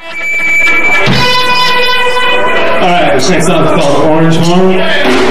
Alright, this next song is called Orange Horn.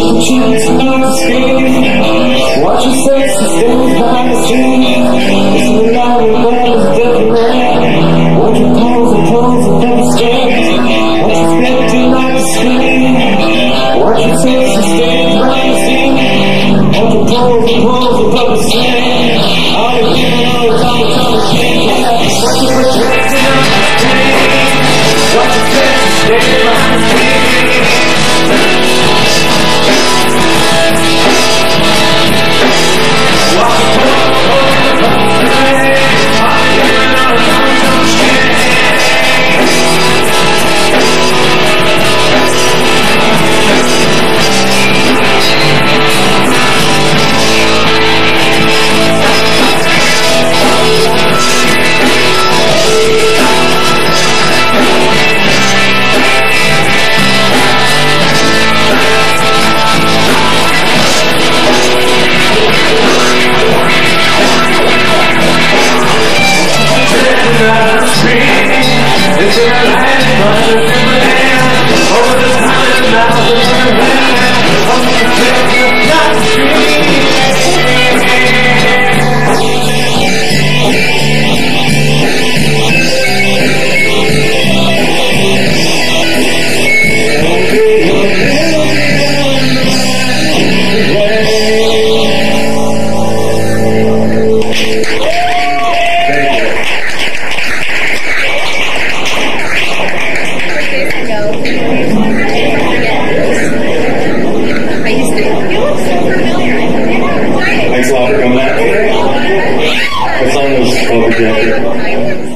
Watch your sex stains by the street. It's the light of love is different. Watch your pose and never scared. Watch your spectrum like a screen. Watch your sex stains by the street. Watch your pose and never scared. All the women on the top of the street. Watch your projector on the screen. Watch your sex stains by the street. Thanks a lot for coming out. That song was called Projector.